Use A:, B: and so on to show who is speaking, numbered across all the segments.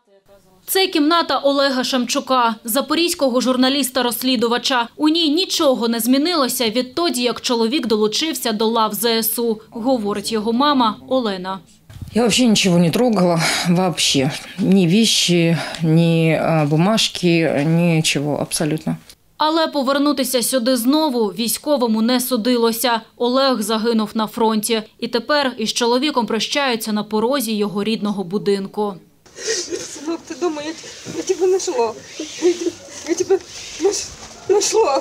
A: Це кімната Олега Шемчука, запорізького журналіста-розслідувача. У ній нічого не змінилося відтоді, як чоловік долучився до лав ЗСУ, говорить його мама Олена.
B: Я вообще ничего не трогала, вообще. Ни вещи, ни бумажки, ничего, абсолютно.
A: Але повернутися сюди знову військовому не судилося. Олег загинув на фронті. І тепер із чоловіком прощаються на порозі його рідного будинку.
C: Сынок, ты дома, я тебя нашла. Я тебя нашла.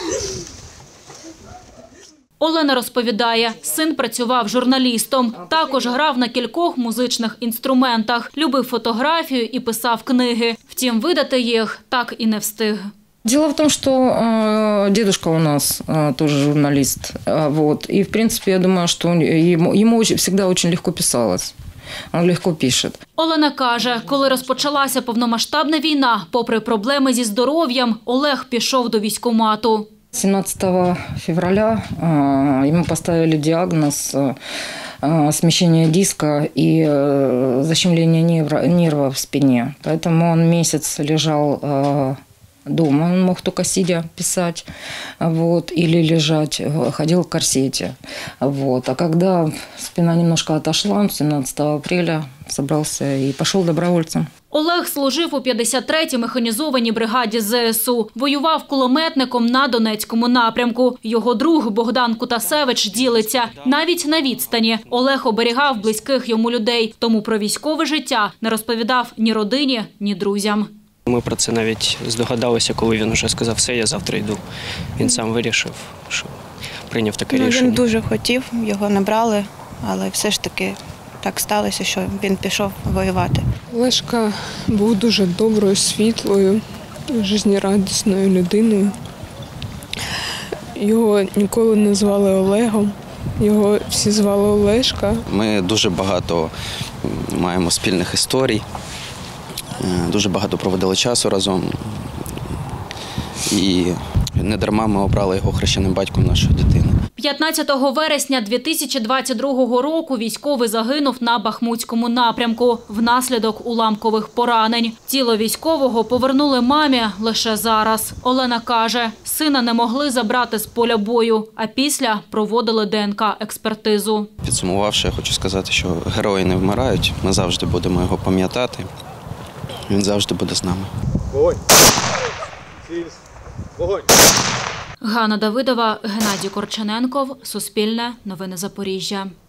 A: Олена розповідає, син працював журналістом. Також грав на кількох музичних інструментах, любив фотографію і писав книги. Втім, видати їх так і не встиг.
B: Дело в том, что дедушка у нас тоже журналист. Вот, и, в принципе, я думаю, что ему всегда очень легко писалось. Він легко пише.
A: Олена каже, коли розпочалася повномасштабна війна, попри проблеми зі здоров'ям, Олег пішов до військкомату.
B: 17 февраля ему поставили диагноз смещение диска и защемление нерва в спине. Поэтому он месяц лежал дома, он мог только сидя писать, вот, или лежать, ходил в корсете. Вот. А когда спина немножко отошла, он 17 апреля собрался и пошел добровольцем.
A: Олег служив у 53-й механізованій бригаді ЗСУ. Воював кулеметником на Донецькому напрямку. Його друг Богдан Кутасевич ділиться. Навіть на відстані Олег оберігав близьких йому людей. Тому про військове життя не розповідав ні родині, ні друзям.
D: Ми про це навіть здогадалися, коли він вже сказав, все, я завтра йду. Він сам вирішив, що прийняв таке рішення.
E: Він дуже хотів, його не брали, але все ж таки так сталося, що він пішов воювати.
C: Олешка був дуже доброю, світлою, життєрадісною людиною. Його ніколи не звали Олегом, його всі звали Олешка.
F: Ми дуже багато маємо спільних історій. Дуже багато проводили часу разом. І не дарма ми обрали його хрещеним батьком нашої дитини.
A: 15 вересня 2022 року військовий загинув на Бахмутському напрямку внаслідок уламкових поранень. Тіло військового повернули мамі лише зараз. Олена каже, сина не могли забрати з поля бою, а після проводили ДНК-експертизу.
F: Підсумувавши, я хочу сказати, що герої не вмирають. Ми завжди будемо його пам'ятати. Він завжди буде з нами.
G: Вогонь! Вогонь!
A: Ганна Давидова, Геннадій Корчененков, Суспільне, Новини Запоріжжя.